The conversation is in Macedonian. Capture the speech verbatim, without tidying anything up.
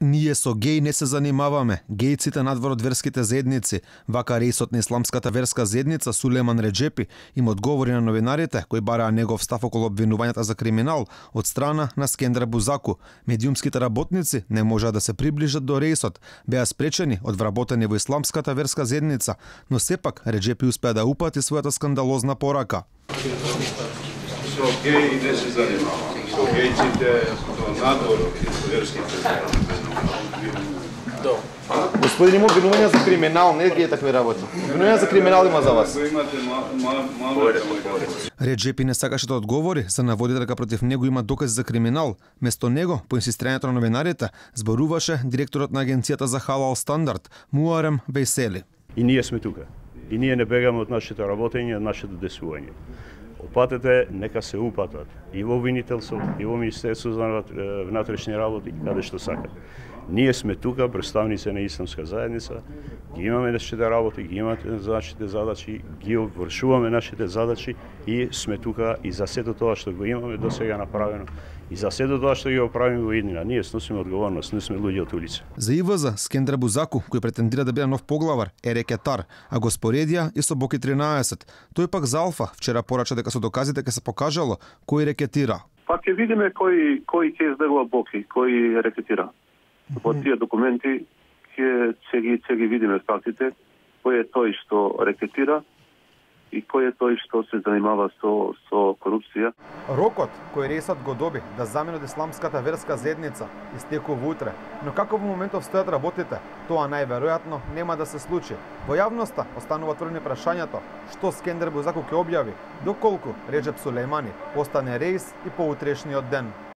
Ние со геј не се занимаваме. Гејците надвор од верските заедници. Вака реисот на исламската верска заедница Сулеман Реджепи им одговори на новинарите кои бараа негов став околу обвинувањата за криминал од страна на Скендер Бузаку. Медиумските работници не можаа да се приближат до реисот, беа спречени од вработени во исламската верска заедница, но сепак Реджепи успеа да упати својата скандалозна порака. Со геј не се занимавам. Со гејците, со надвор верските заедници. Господин, има обвинувања за криминал, не ги е такви работи. Обвинувања за криминал има за вас. Реджепи не сакаше да одговори за наводите дека против него има докази за криминал. Место него, по инсистирањето на новинарите, зборуваше директорот на агенцијата за халал стандард Муарем Вејсели. И ние сме тука. И ние не бегаме од нашето работење, од нашето десување. Опатете нека се упатат и во обвинителство, и во Министерство за внатрешни работи, каде што сакат. Ние сме тука, представници на исламска заедница, ги имаме нашите работи, ги имаме нашите задачи, ги вршуваме нашите задачи и сме тука и за сето тоа што го имаме до сега направено и за сето тоа што ги оправиме во иднина. Ние сносиме одговорност, не сме луѓе од улица. За ИВЗ Скендер Бузаку, кој претендира да биде нов поглавар, е рекетар, а го споредија и со Боки тринаесет. Тој пак за Алфа вчера порача дека со доказите ќе се покажало кој рекетира. Па ќе видиме кој кој ќе издргува Боки, кој рекетира. Во тие документи ќе ќе ги ќе ги видиме фактите, кој е тој што рекетира и кој е тој што се занимава со со корупција. Рокот кој реисот го доби да замени од исламската верска заедница истекува утре, но како во моментов стојат работите, тоа најверојатно нема да се случи. Во јавноста останува отворено прашањето што Скендер Бузаку ќе објави доколку Реджеп Сулејмани остане реис и по утрешниот ден.